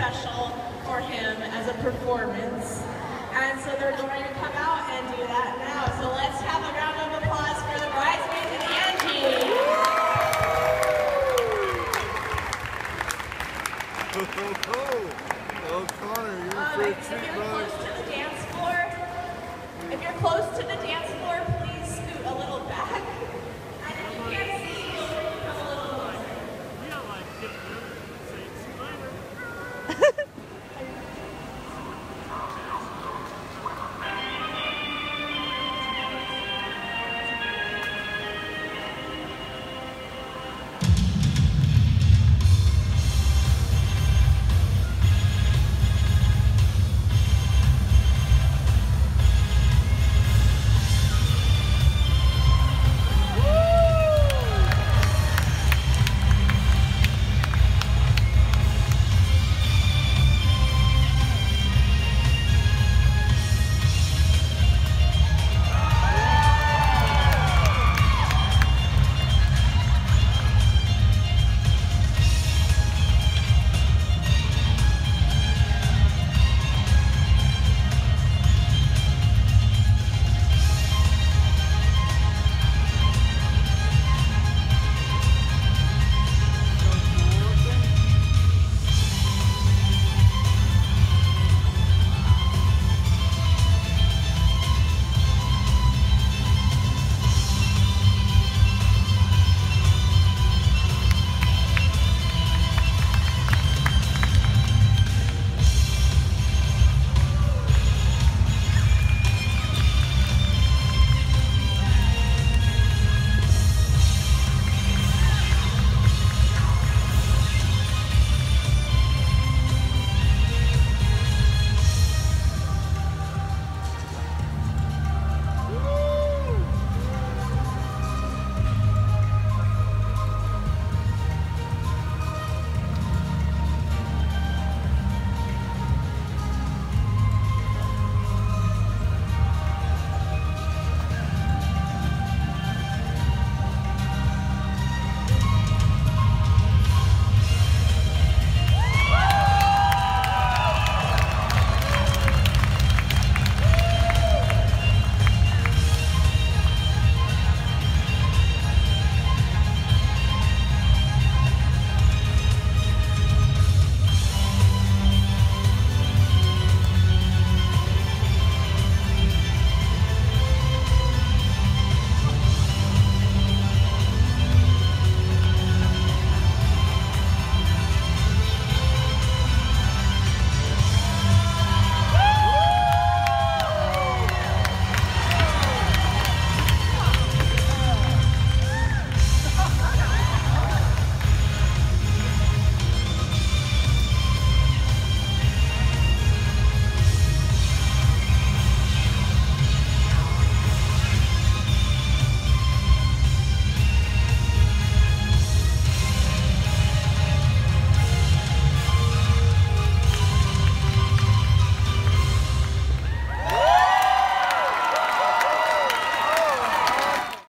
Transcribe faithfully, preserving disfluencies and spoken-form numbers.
special for him as a performance. And so they're going to come out and do that now. So let's have a round of applause for the Bridesmaids and Angie. Oh, oh, oh. Oh, Connor, you're um, for a if treat, you're brother. close to the dance floor, if you're close to the dance floor, please scoot a little back.